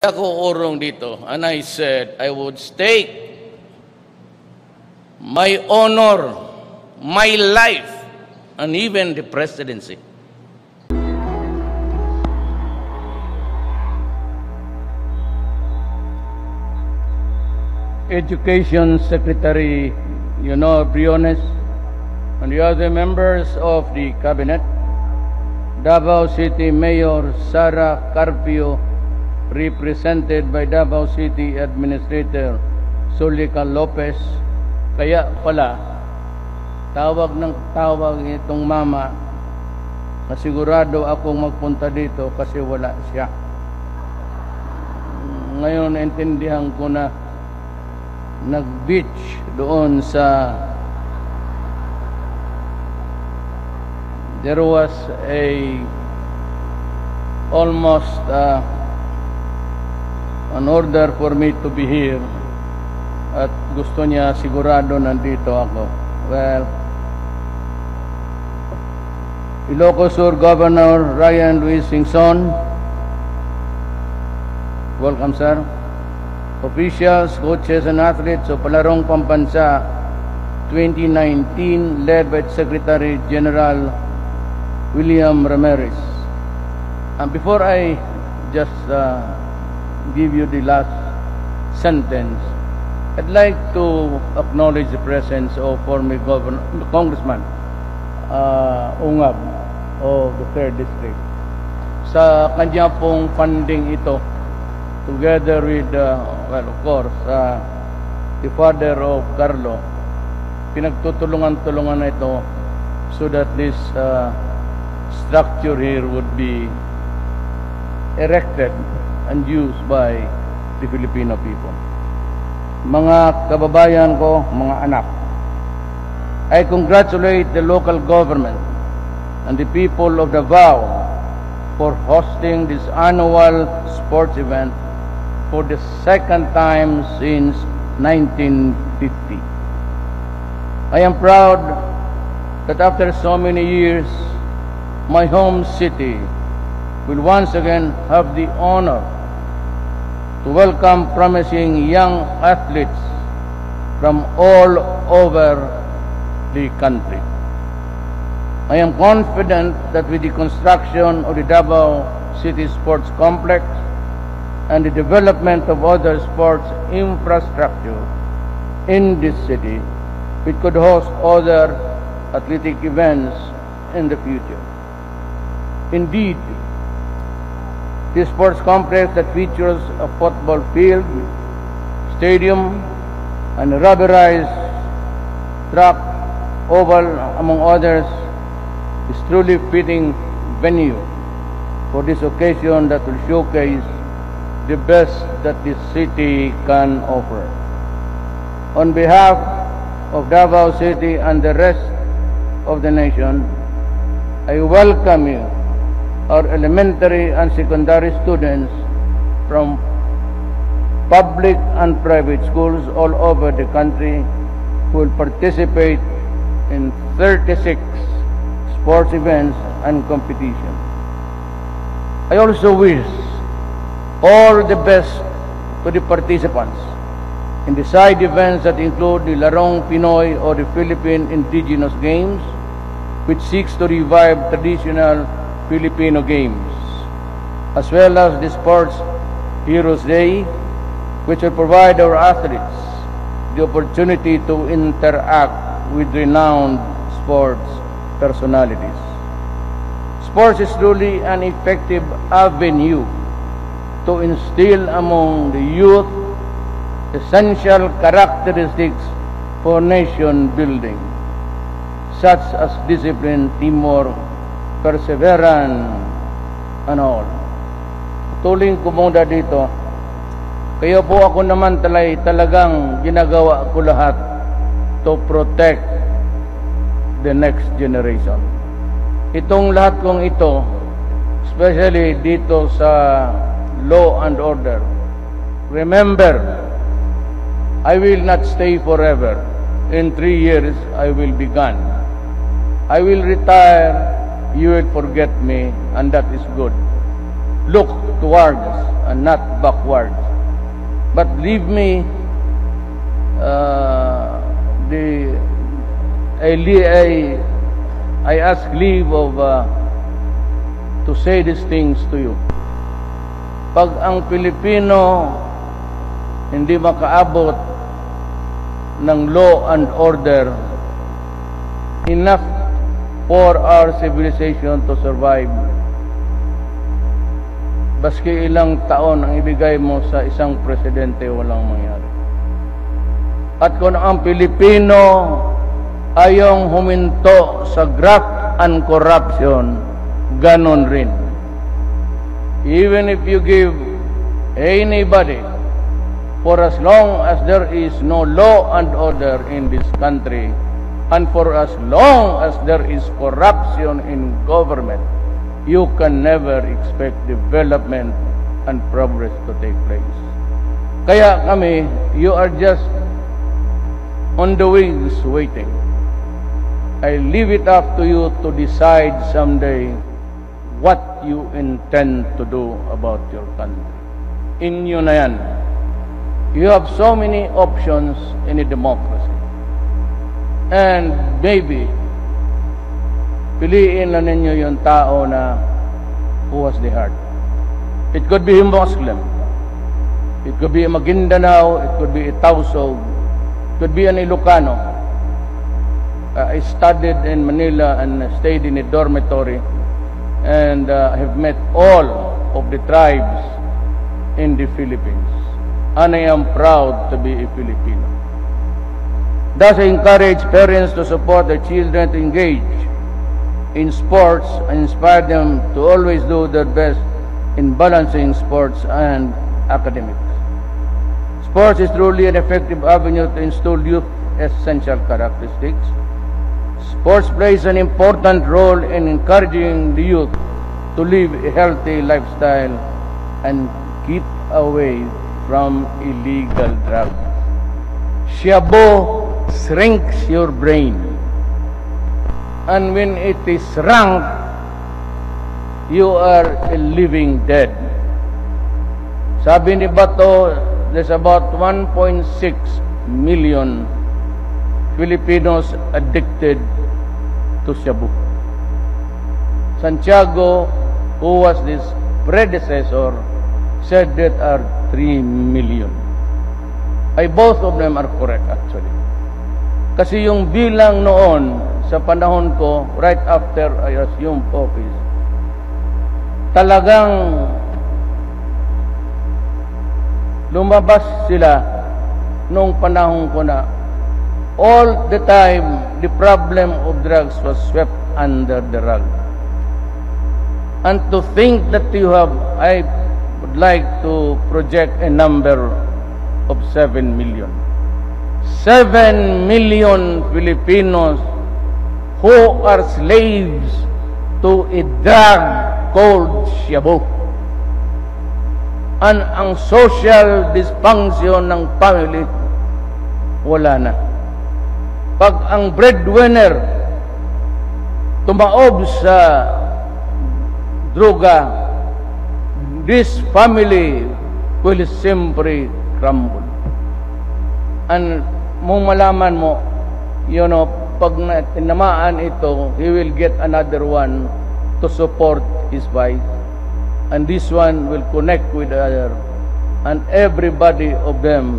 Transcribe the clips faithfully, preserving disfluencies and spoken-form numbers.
Ako urong dito, and I said I would stake my honor, my life, and even the presidency. Education Secretary, you know, Briones, and the other members of the cabinet, Davao City Mayor Sara Carpio, represented by Davao City Administrator Zulica Lopez. Kaya pala, tawag ng tawag itong mama na sigurado akong magpunta dito kasi wala siya. Ngayon, naintindihan ko na nag-beach doon sa there was a almost uh, an order for me to be here at gusto niya sigurado nandito ako. Well, Ilocos Sur Governor Ryan Luis Singson, welcome sir. Officials, coaches and athletes of Palarong Pambansa twenty nineteen led by Secretary General William Ramirez. And before I just uh, give you the last sentence, I'd like to acknowledge the presence of former Governor, Congressman uh, Ungab of the third District. Sa kanya pong funding ito, together with, uh, well, of course, uh, the father of Carlo, pinagtutulungan-tulungan na ito so that this uh, structure here would be erected and used by the Filipino people. Mga kababayan ko, mga anak, I congratulate the local government and the people of Davao for hosting this annual sports event for the second time since nineteen fifty. I am proud that after so many years, my home city will once again have the honor to welcome promising young athletes from all over the country. I am confident that with the construction of the Davao City Sports Complex and the development of other sports infrastructure in this city, it could host other athletic events in the future. Indeed, the sports complex that features a football field, stadium, and a rubberized track, oval, among others, is truly fitting venue for this occasion that will showcase the best that this city can offer. On behalf of Davao City and the rest of the nation, I welcome you, our elementary and secondary students from public and private schools all over the country who will participate in thirty-six sports events and competitions. I also wish all the best to the participants in the side events that include the Larong Pinoy or the Philippine Indigenous Games, which seeks to revive traditional Filipino games, as well as the Sports Heroes Day, which will provide our athletes the opportunity to interact with renowned sports personalities. Sports is truly an effective avenue to instill among the youth essential characteristics for nation building, such as discipline, teamwork, perseverance, and all. Tuling ko muna dito, kaya po ako naman talay talagang ginagawa ko lahat to protect the next generation. Itong lahat kong ito, especially dito sa law and order, remember, I will not stay forever. In three years, I will be gone. I will retire, you will forget me, and that is good. look towards and not backwards. But leave me uh, the I, I, I ask leave of uh, to say these things to you. Pag ang Pilipino hindi makaabot ng law and order enough for our civilization to survive, baski ilang taon ang ibigay mo sa isang presidente, walang mangyari. At kung ang Pilipino ayong huminto sa graft and corruption, ganon rin. Even if you give anybody, for as long as there is no law and order in this country, and for as long as there is corruption in government, you can never expect development and progress to take place. Kaya kami, you are just on the wings waiting. I leave it up to you to decide someday what you intend to do about your country. Inyo na yan. You have so many options in a democracy. And maybe, piliin na ninyo yung tao na who has the heart. It could be a Muslim. It could be a Maguindanao. It could be a Tausug. It could be an Ilocano. Uh, I studied in Manila and stayed in a dormitory, and uh, I have met all of the tribes in the Philippines, and I am proud to be a Filipino. Thus, I encourage parents to support their children to engage in sports and inspire them to always do their best in balancing sports and academics. Sports is truly an effective avenue to instill youth essential characteristics. Sports plays an important role in encouraging the youth to live a healthy lifestyle and keep away from illegal drugs. Shabu shrinks your brain, and when it is shrunk, you are a living dead. Sabi ni Bato, there's about one point six million Filipinos addicted to shabu. Santiago, who was this predecessor, said that are three million. Ay, both of them are correct actually. Kasi yung bilang noon, sa panahon ko, right after I assumed office, talagang lumabas sila nung panahon ko na all the time the problem of drugs was swept under the rug. And to think that you have, I would like to project a number of seven million. Seven million Filipinos who are slaves to a drug called shabu. And ang social dysfunction ng family, wala na. Pag ang breadwinner tumaob sa droga, this family will simply crumble. And mong malaman mo, you know, pag tinamaan ito, he will get another one to support his wife. And this one will connect with the other. And everybody of them,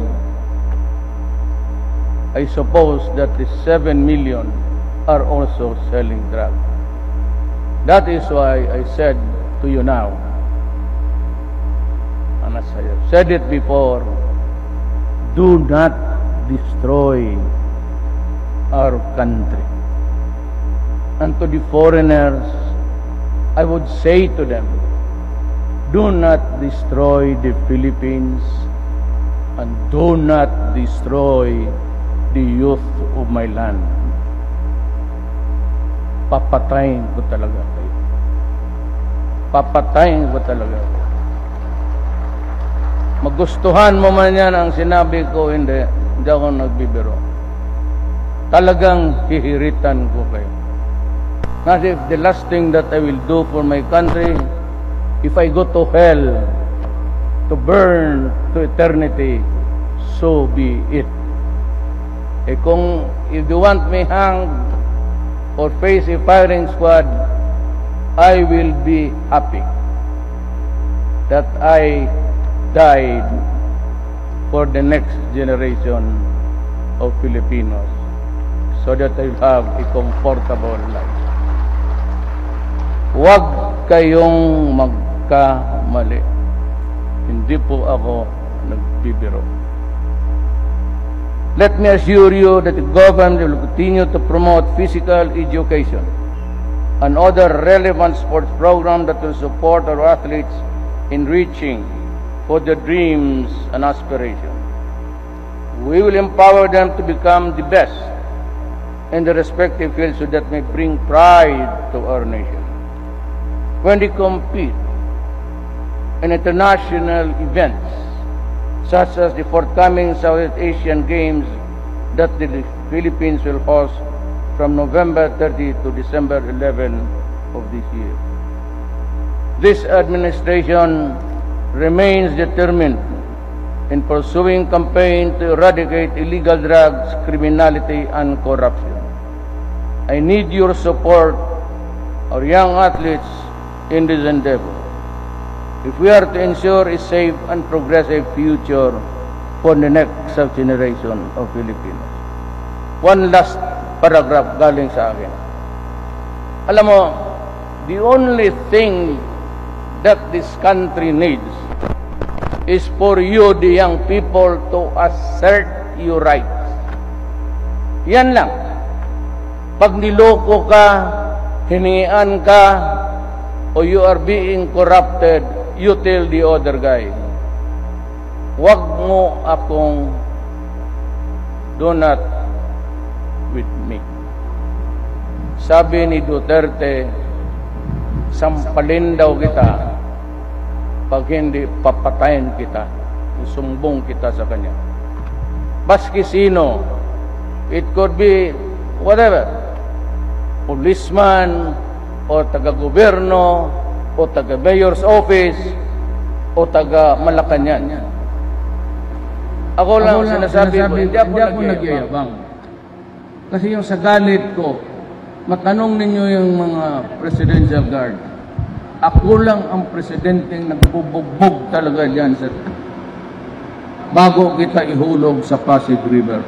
I suppose that the seven million are also selling drugs. That is why I said to you now, and as I have said it before, do not destroy our country. And to the foreigners, I would say to them, do not destroy the Philippines and do not destroy the youth of my land. Papatayin ko talaga kayo. Papatayin ko talaga kayo. Magustuhan mo man yan ang sinabi ko, hindi. Hindi ako nagbibiro. Talagang hihiritan ko kayo. Not if the last thing that I will do for my country If I go to hell to burn to eternity, so be it. Eh kung if you want me hanged or face a firing squad, I will be happy that I died for the next generation of Filipinos so that I have a comfortable life. Huwag kayong magkamali. Hindi po ako nagbibiro. Let me assure you that the government will continue to promote physical education and other relevant sports programs that will support our athletes in reaching for their dreams and aspirations. We will empower them to become the best in their respective fields so that may bring pride to our nation. When they compete in international events, such as the forthcoming Southeast Asian Games that the Philippines will host from November thirtieth to December eleventh of this year. This administration remains determined in pursuing campaign to eradicate illegal drugs, criminality, and corruption. I need your support, our young athletes, in this endeavor, if we are to ensure a safe and progressive future for the next generation of Filipinos. One last paragraph galing sa akin. Alam mo, the only thing that this country needs is for you, the young people, to assert your rights. Yan lang. Pag niloko ka, hiningian ka, o you are being corrupted, you tell the other guy, wag mo akong do not with me. Sabi ni Duterte, sampalin daw kita, pag hindi papatayin kita, isumbong kita sa kanya. Baski sino, it could be whatever, policeman, o taga-gobyerno, o taga-mayor's office, o taga-Malacanang. Ako lang, ako lang sinasabi, sinasabi ko, hindi ako, ako nagyayabang. Kasi yung sa galit ko, matanong ninyo yung mga presidential guard, ako lang ang presidenteng nagbubugbog talaga dyan sa bago kita ihulog sa Pasig River.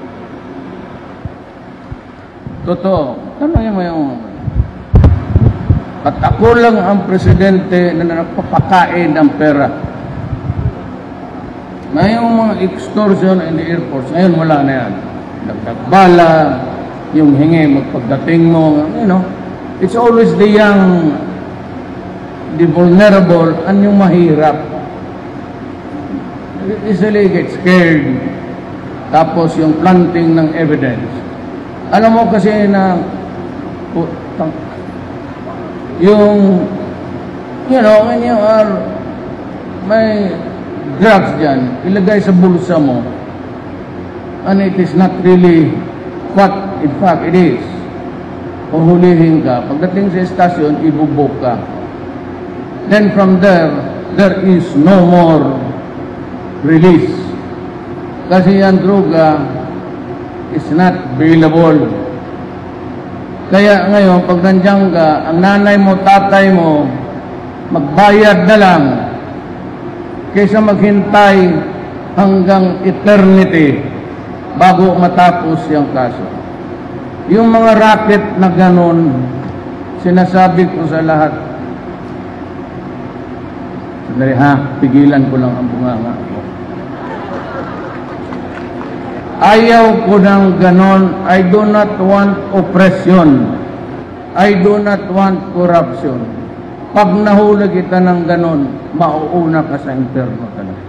Totoo. Tanongin mo yung at ako lang ang presidente na nagpapakain ng pera. Ngayong mga extortion in the airports, ngayon wala na yan. Nagtagbala, yung hingi magpagdating mo, you know, it's always the young, the vulnerable, and yung mahirap. Easily get scared. Tapos yung planting ng evidence. Alam mo kasi na yung, you know, when you are may drugs dyan, ilagay sa bulsa mo, and it is not really what in fact it is. Puhulihin ka. Pagdating sa estasyon, ibubog ka. Then from there, there is no more release. Kasi yan droga is not available. Kaya ngayon, pag nandiyan ka, ang nanay mo, tatay mo, magbayad na lang kaysa maghintay hanggang eternity bago matapos yung kaso. Yung mga racket na ganon, sinasabi ko sa lahat, sandali ha, pigilan ko lang ang bunganga ko. Ayaw ko ng ganon. I do not want oppression. I do not want corruption. Pag nahuli kita ng ganon, mauuna ka sa impyerno talaga.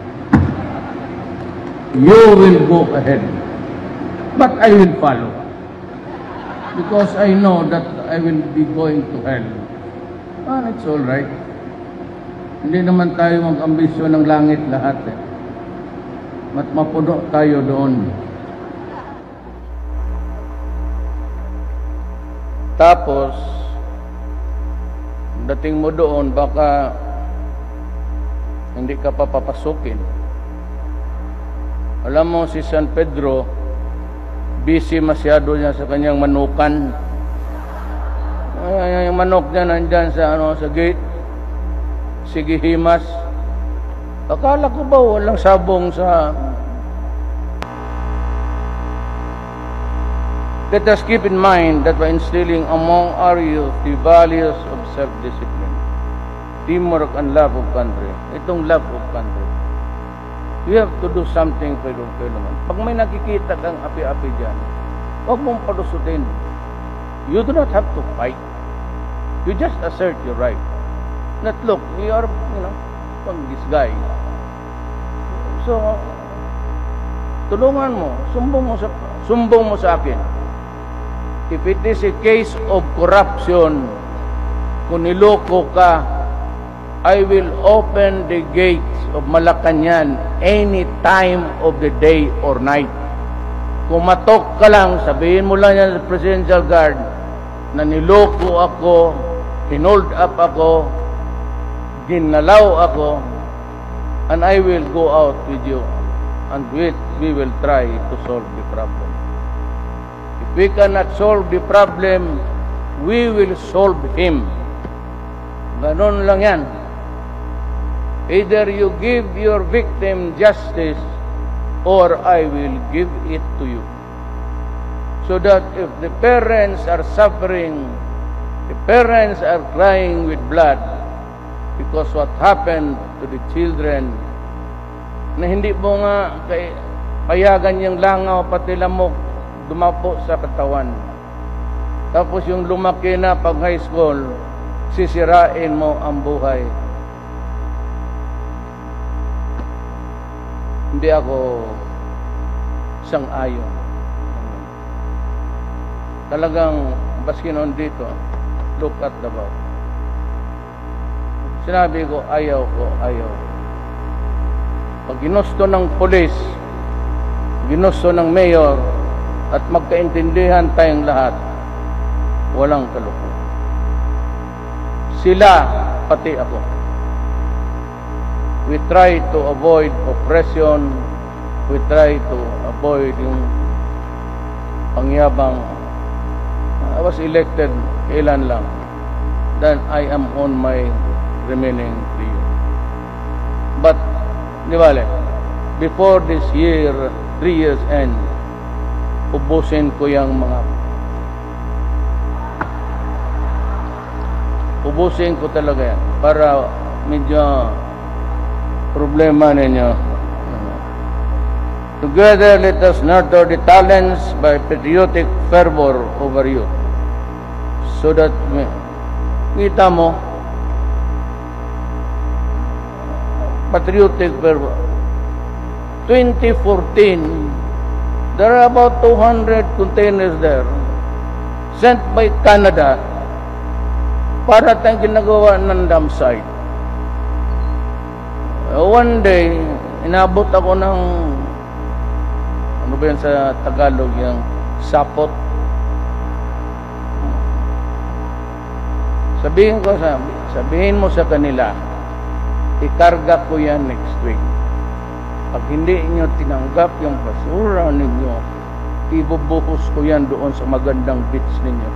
You will go ahead. But I will follow. Because I know that I will be going to hell. And it's all right. Hindi naman tayo mag-ambisyon ng langit lahat eh. Mat mapuno tayo doon. Tapos, dating mo doon, baka hindi ka pa papasukin. Alam mo, si San Pedro, busy masyado niya sa kanyang manukan. Ay, yung manok niya nandyan sa, ano, sa gate. Sige, himas. Akala ko ba walang sabong sa... Let us keep in mind that by instilling among our youth the values of self-discipline, teamwork, and love of country, itong love of country, you have to do something for your fellow man. Pag may nakikita kang api-api dyan, huwag mong palusutin. You do not have to fight. You just assert your right. Not look, you are, you know, pang this guy. So, tulungan mo, sumbong mo sa, sumbong mo sa akin. If it is a case of corruption, kung niloko ka, I will open the gates of Malacañang any time of the day or night. Kung matok ka lang, sabihin mo lang yan sa Presidential Guard na niloko ako, hinold up ako, ginalaw ako, and I will go out with you, and we, we will try to solve the problem. If we cannot solve the problem, we will solve him. Ganon lang yan. Either you give your victim justice, or I will give it to you. So that if the parents are suffering, the parents are crying with blood, because what happened to the children, na hindi mo nga kay, payagan yung langaw pati lamok dumapo sa katawan. Tapos yung lumaki na pag high school, sisirain mo ang buhay. Hindi ako sang-ayon. Talagang baskinon dito, look at the bow. Sinabi ko, ayaw ko, ayaw. Pag ginusto ng polis, ginusto ng mayor, at magkaintindihan tayong lahat, walang kalukuhan. Sila, pati ako. We try to avoid oppression. We try to avoid yung pangyabang. I was elected ilan lang. Then I am on my remaining three years. But, di bale, before this year, three years end, ubusin ko yung mga ubusin ko talaga yan para medyo problema ninyo. Together, let us nurture the talents by patriotic fervor over you, so that kita mo patriotic fervor. twenty fourteen, there are about two hundred containers there sent by Canada para tayong ginagawa ng dam site. One day, inabot ako ng, ano ba yan sa Tagalog, yung sapot. Sabihin ko sa, sabihin mo sa kanila, ikarga ko yan next week. Pag hindi nyo tinanggap yung basura ninyo, ibubuhos ko yan doon sa magandang beach ninyo.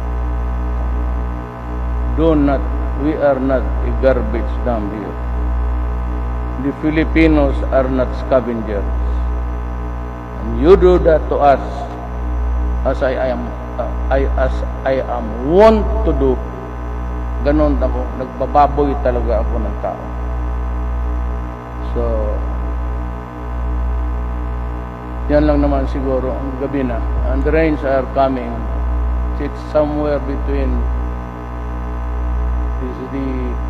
Do not, we are not a garbage dump here. The Filipinos are not scavengers. And you do that to us, as I, I am, uh, I, as I am want to do. Ganon ako, nagbababoy talaga ako ng tao. So, yan lang naman siguro ang gabi na. And the rains are coming. It's somewhere between this is the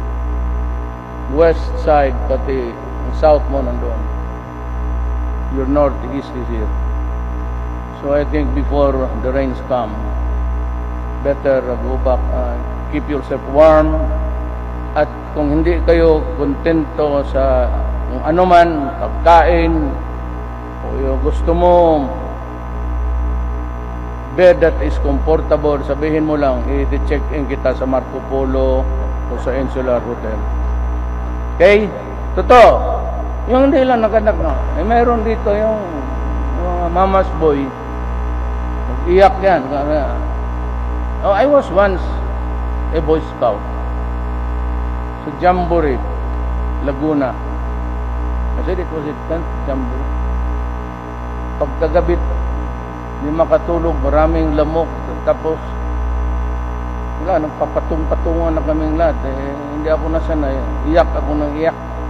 west side, pati ang south mo nandun. Your northeast is here. So I think before the rains come, better go back, uh, keep yourself warm. At kung hindi kayo kontento sa kung ano man, pagkain, o yung gusto mo bed that is comfortable, sabihin mo lang, i-check in kita sa Marco Polo o sa Insular Hotel. Okay? Totoo. Yung hindi lang nakanak na. Eh, mayroon dito yung mga mama's boy. Iyak yan. Oh, I was once a Boy Scout sa Jamboree, Laguna. I said it was a tenth Jamboree. Pagkagabit, hindi makatulog, maraming lamok. Tapos, wala, nagpapatung-patungan na kaming lahat. Eh, hindi ako nasanay. Iyak ako nang iyak.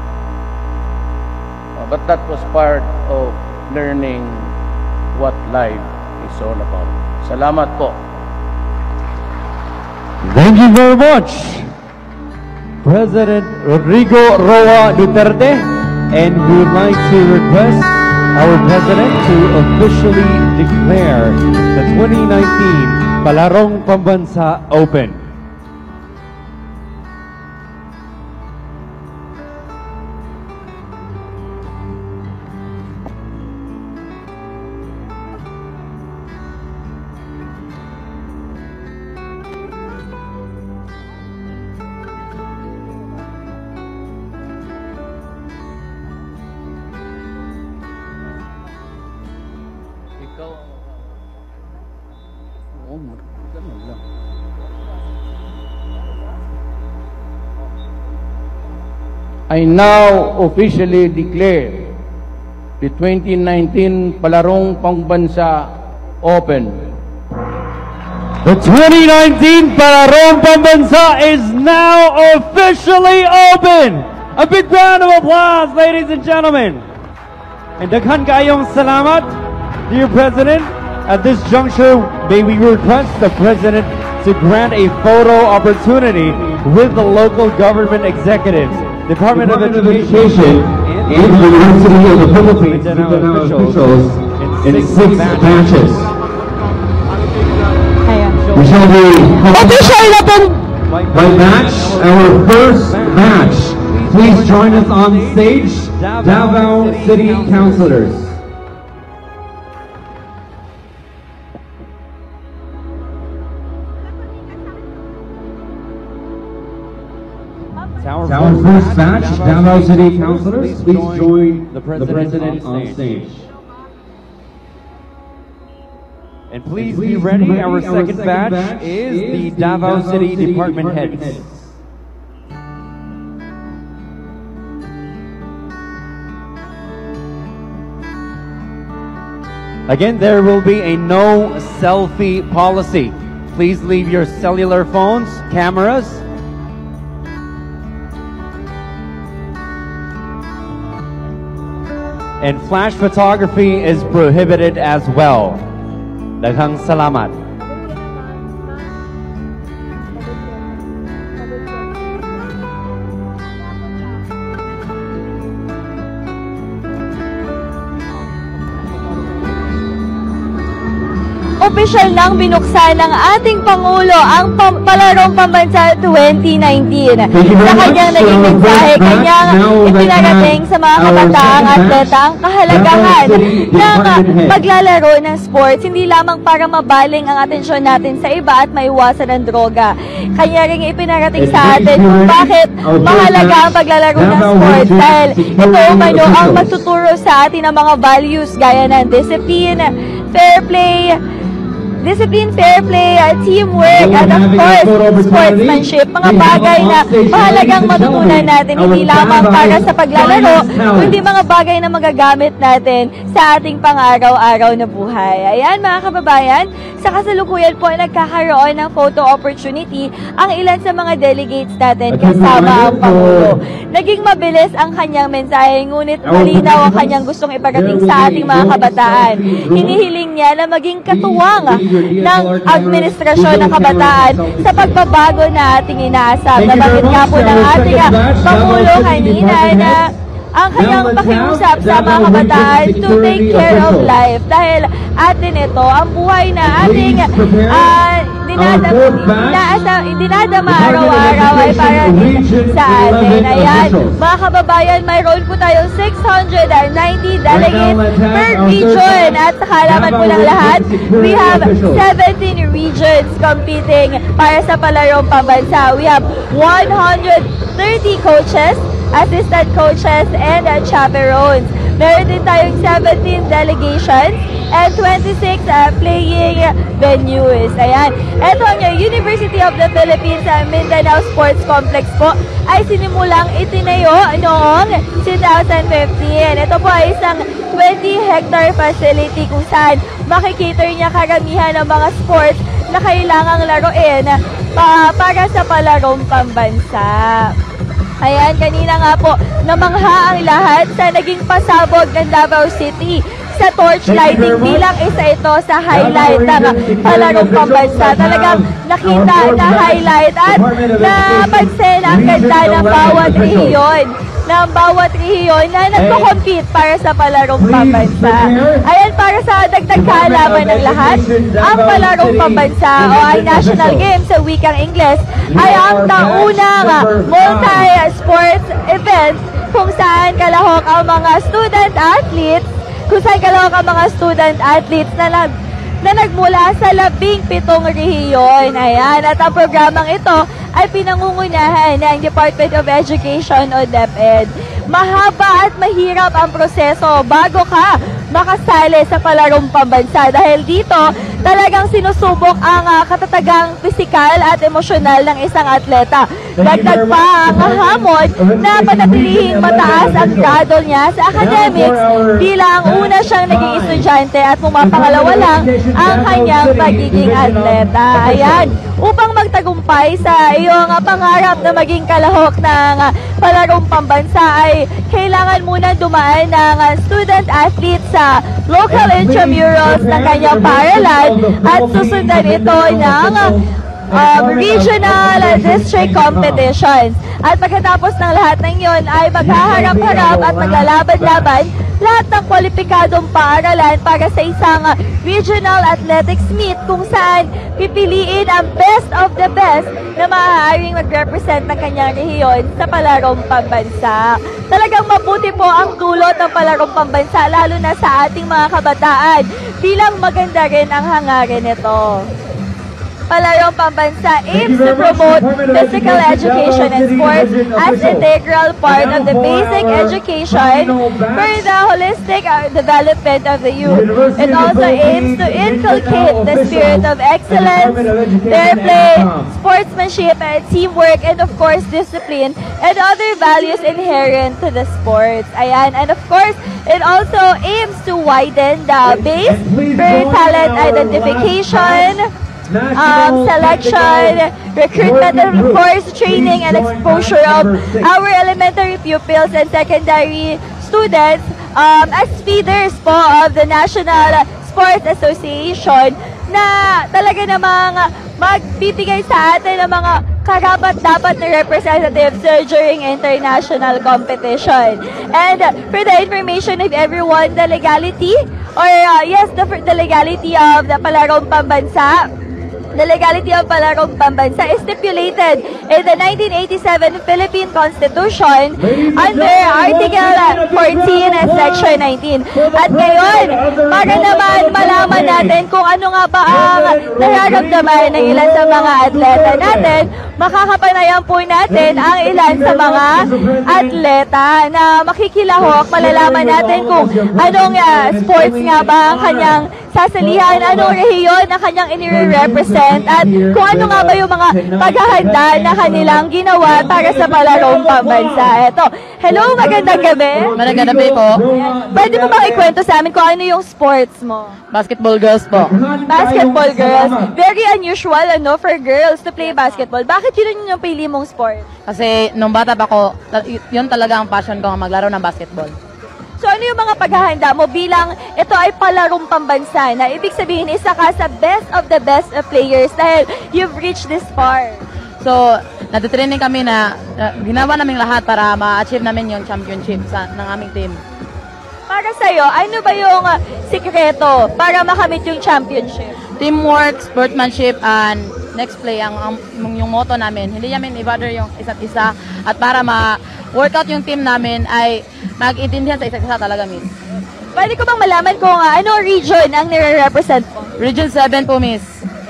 Uh, but that was part of learning what life is all about. Salamat po. Thank you very much, President Rodrigo Roa Duterte, and we would like to request our President to officially declare the twenty nineteen Palarong Pambansa Open. I now officially declare the twenty nineteen Palarong Pambansa Open. The twenty nineteen Palarong Pambansa is now officially open. A big round of applause, ladies and gentlemen. And daghan kayong salamat, dear President. At this juncture, may we request the President to grant a photo opportunity with the local government executives, Department, Department of Education, and the University of the Philippines, Mindanao officials in six batches. We shall be by match, our first match. Please join us on stage, Davao City Councilors. Our, our first batch, Davao City Councilors, please join the President, the President on stage. And please, and please be ready, ready. Our, our second, second batch, batch is the Davao, Davao City, City Department, Department Heads. Heads. Again, there will be a no selfie policy. Please leave your cellular phones, cameras, and flash photography is prohibited as well. Daghang salamat. Opisyal nang binuksan ng ating Pangulo ang pam Palarong Pambansa twenty nineteen. Sa kanyang naging mensahe, kanyang ipinarating sa mga kabataang atleta ang kahalagahan ng paglalaro ng sports, hindi lamang para mabaling ang atensyon natin sa iba at maiwasan ang droga. Kanya ring ipinarating sa atin kung bakit mahalaga ang paglalaro ng sports dahil ito umano ang magtuturo sa atin ng mga values gaya ng discipline, fair play, discipline, fair play, teamwork, at of course, sportsmanship. Mga bagay na mahalagang matutunan natin, hindi lamang para sa paglalaro, kundi mga bagay na magagamit natin sa ating pang-araw-araw na buhay. Ayan mga kababayan, sa kasalukuyan po nagkakaroon ng photo opportunity ang ilan sa mga delegates natin kasama ang Pangulo. Naging mabilis ang kanyang mensahe, ngunit malinaw ang kanyang gustong iparating sa ating mga kabataan. Hinihiling niya na maging katuwang ng administrasyon ng kabataan sa pagbabago na ating inaasam. Nabanggit nga po ng ating Pangulo kanina na ang kanyang pakiusap sa mga kabataan to take care of life dahil atin ito, ang buhay na ating uh, dinadama araw-araw ay para din sa atin. Ayan, mga kababayan, mayroon po tayong six hundred ninety delegates per region at sa kalaman po ng lahat, we have seventeen regions competing para sa Palarong Pambansa. We have one hundred thirty coaches, assistant coaches, and uh, chaperones. Meron din tayong seventeen delegations and twenty-six uh, playing venues. Ayan. Ito ang University of the Philippines uh, Mindanao Sports Complex po ay sinimulang itinayo noong two thousand fifteen. Ito po ay isang twenty hectare facility kung saan makikater niya karamihan ng mga sports na kailangang laruin pa para sa palarong pambansa. Ayan, kanina nga po, namangha ang lahat sa naging pasabog ng Davao City sa torch lighting bilang isa ito sa highlight ng palarong pambansa. Talagang nakita na highlight at napansin ang ganda ng bawat rehiyon ng bawat rehiyon na nagko-compete para sa palarong pambansa. Ayan, para sa dagdag kaalaman ng lahat, ang palarong pambansa o ay National Games sa wikang Ingles ay ang taunang multi-sports event kung saan kalahok ang mga student athletes kung saan kalahok ang mga student athletes na lang na nagmula sa labing pitong rehiyon. Ayan, at ang programang ito ay pinangungunahan ng Department of Education o DepEd. Mahaba at mahirap ang proseso bago ka makasali sa palarong pambansa dahil dito talagang sinusubok ang uh, katatagang pisikal at emosyonal ng isang atleta. Dagdag pa ang hamon na panatilihing mataas ang grado niya sa academics bilang una siyang naging estudyante at pumapangalawa lang ang kanyang pagiging atleta. Ayan, upang magtagumpay sa iyong uh, pangarap na maging kalahok ng uh, palarong pambansa ay kailangan muna dumaan ng uh, student athlete sa local intramurals ng kanyang paaralan at susundan ito ng um, regional district competitions. At pagkatapos ng lahat ng yon ay maghaharap-harap at maglalaban-laban lahat ng kwalipikadong paaralan para sa isang uh, regional athletics meet kung saan pipiliin ang best of the best na maaaring mag-represent ng kanyang rehiyon sa palarong pambansa. Talagang mabuti po ang dulot ng palarong pambansa lalo na sa ating mga kabataan bilang maganda rin ang hangarin nito. Palarong pambansa aims to promote physical education and sports as integral part of the basic education for the holistic development of the youth. It also aims to inculcate the spirit of excellence, fair play, sportsmanship, and teamwork, and of course, discipline, and other values inherent to the sports. Ayan, and of course, it also aims to widen the base for talent identification, Um, selection, recruitment, and of course, training and exposure of our elementary pupils and secondary students um, as feeders po of the National Sports Association na talaga namang magbibigay sa atin ng mga karapat-dapat na representatives during international competition. And for the information of everyone, the legality, or uh, yes, the, the legality of the palarong pambansa, the legality of palarong pambansa is stipulated in the nineteen eighty-seven Philippine Constitution under Article fourteen and Section nineteen. At ngayon, para naman malaman natin kung ano nga ba ang nararamdaman ng ilan sa mga atleta natin, makakapanayan po natin ang ilan sa mga atleta na makikilahok. Malalaman natin kung anong uh, sports nga ba ang kanyang sasalihan, anong rehiyon na kanyang inire-represent, at kung ano nga ba yung mga paghahanda na kanilang ginawa para sa palarong pambansa. Eto, hello, magandang gabi. Magandang gabi po. Pwede mo bang ikwento sa amin kung ano yung sports mo? Basketball girls po. Basketball girls. Very unusual, ano, for girls to play basketball. Bakit yun yung pili mong sport? Kasi nung bata pa ako, yun talaga ang passion ko, maglaro ng basketball. So ano yung mga paghahanda mo bilang ito ay palarong pambansa na ibig sabihin isa ka sa best of the best of players dahil you've reached this far? So, natitraining kami na uh, ginawa namin lahat para ma-achieve namin yung championship sa, ng aming team. Para sa'yo, ano ba yung uh, sikreto para makamit yung championship? Teamwork, sportsmanship, and next play ang, ang yung motto namin. Hindi namin i-bother yung isa't isa at para ma-workout yung team namin ay mag-intindihan sa isa't isa talaga, miss. Pwede ko bang malaman kung uh, ano region ang nire-represent mo? Region seven po, miss.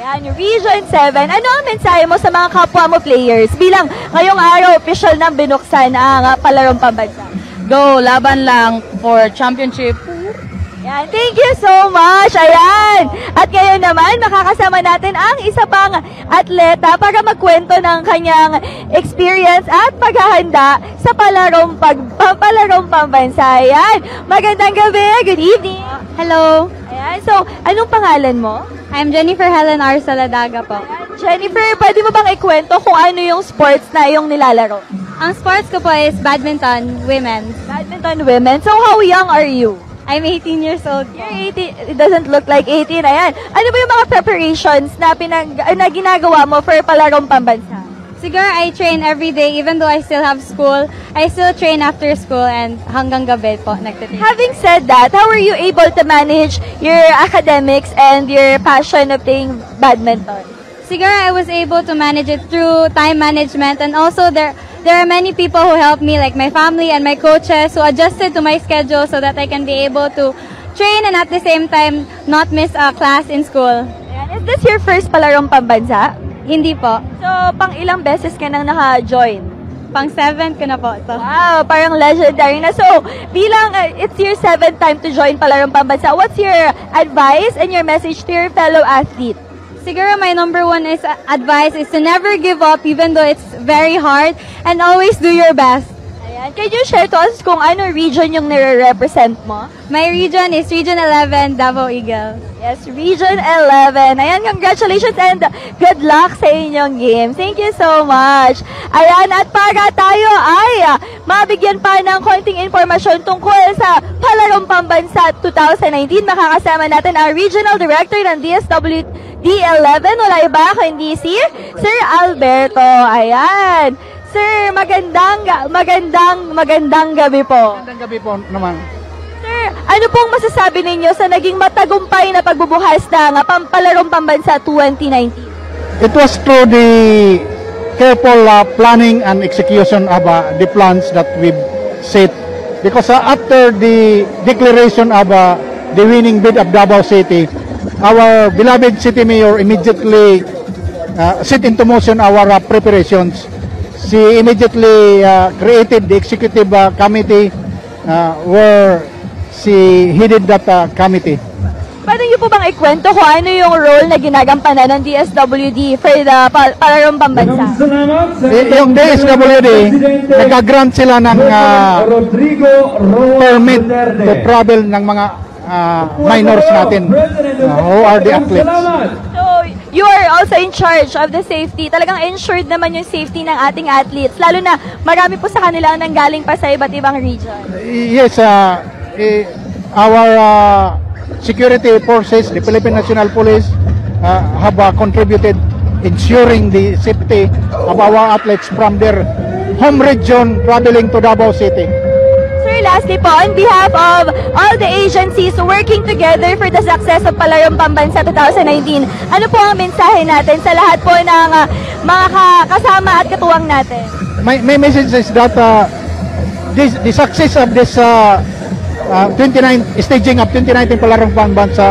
Ayan, Region seven. Ano ang mensahe mo sa mga kapwa mo players bilang ngayong araw official nang binuksan ang uh, palarong pambansa? Go, laban lang for championship. Ayan, thank you so much. Ayan. At ngayon naman, makakasama natin ang isa pang atleta para magkwento ng kanyang experience at paghahanda sa palarong, pag, palarong pambansa. Ayan. Magandang gabi. Good evening. Hello. Ayan. So, anong pangalan mo? I'm Jennifer Helen R. Saladaga po. Jennifer, pwede mo bang ikwento kung ano yung sports na yung nilalaro? Ang sports ko po is badminton, women. Badminton women. So, how young are you? I'm eighteen years old. You're eighteen. It doesn't look like eighteen. Ayan. Ano ba yung mga preparations na, pinag, na ginagawa mo for palarong pambansa? Siguro I train every day even though I still have school. I still train after school and hanggang gabi po nagtitrain. Having said that, how are you able to manage your academics and your passion of playing badminton? Siguro I was able to manage it through time management, and also there there are many people who help me, like my family and my coaches, who adjusted to my schedule so that I can be able to train and at the same time not miss a class in school. Ayan. Is this your first palarong pambansa? Hindi po. So, pang ilang beses ka nang naka-join? Pang seventh ko na po ito. Wow, parang legendary na. So, bilang uh, it's your seventh time to join palarong pambansa, what's your advice and your message to your fellow athlete? Siguro my number one is uh, advice is to never give up even though it's very hard, and always do your best. Ayan. Can you share to us kung ano region yung nire-represent mo? My region is Region eleven, Davao Eagles. Yes, Region eleven. Ayan, congratulations and good luck sa inyong game. Thank you so much. Ayan, at para tayo ay uh, mabigyan pa ng konting informasyon tungkol sa palarong pambansa twenty nineteen, makakasama natin ang Regional Director ng D S W D eleven. Wala iba kundi si Sir Alberto. Ayan. Sir, magandang, magandang, magandang gabi po. Magandang gabi po naman. Sir, ano pong masasabi ninyo sa naging matagumpay na pagbubukas ng pampalarong pambansa twenty nineteen? It was through the careful uh, planning and execution of uh, the plans that we've set. Because uh, after the declaration of uh, the winning bid of Davao City, our beloved city mayor immediately uh, set into motion our uh, preparations. She immediately uh, created the executive uh, committee uh, where she headed that uh, committee. Pwede niyo po bang ikwento kung ano yung role na ginagampanan ng D S W D for the pa palarong pambansa? Y yung D S W D, nag-grant sila ng uh, permit to travel ng mga uh, minors natin uh, who are the athletes. So, you are also in charge of the safety. Talagang ensured naman yung safety ng ating athletes. Lalo na marami po sa kanila ang nanggaling pa sa iba't ibang region. Yes, uh, eh, our uh, security forces, the Philippine National Police, uh, have uh, contributed ensuring the safety of our athletes from their home region traveling to Davao City. Sir, lastly po, on behalf of all the agencies working together for the success of Palarong Pambansa twenty nineteen, ano po ang mensahe natin sa lahat po ng uh, mga kasama at katuwang natin? My, my message is that uh, this, the success of this uh, uh, twenty-nine staging of twenty nineteen Palarong Pambansa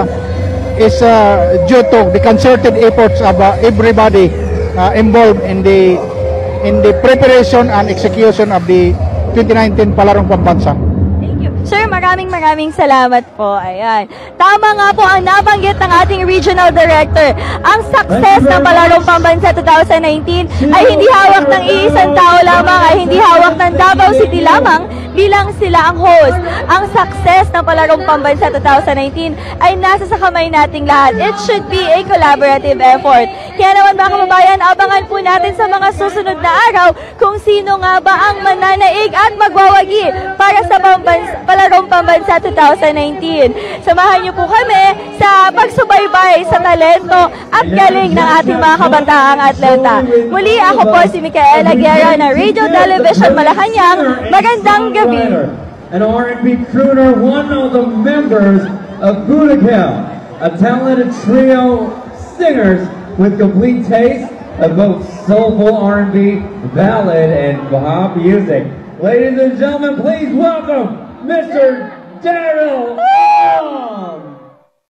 is uh, due to the concerted efforts of uh, everybody uh, involved in the in the preparation and execution of the twenty nineteen Palarong Pambansa. Thank you. Sir, maraming maraming salamat po. Ayan. Tama nga po ang nabanggit ng ating Regional Director. Ang success ng Palarong Pambansa twenty nineteen ay hindi hawak ng iisang tao lamang, ay hindi hawak ng Davao City lamang bilang sila ang host. Ang success ng Palarong Pambansa twenty nineteen ay nasa sa kamay nating lahat. It should be a collaborative effort. Kaya naman mga kababayan, abangan po natin sa mga susunod na araw kung sino nga ba ang mananaig at magwawagi para sa Pambansa, Palarong Pambansa twenty nineteen. Samahan niyo po kami sa pagsubaybay sa talento at galing ng ating mga kabataang atleta. Muli, ako po si Micaela Guerra ng Radio Television Malacanang. Magandang gabi. An R and B crooner, one of the members of Budakel, a talented trio singers with complete taste of both soulful R and B, ballad, and pop music. Ladies and gentlemen, please welcome Mister Daryl.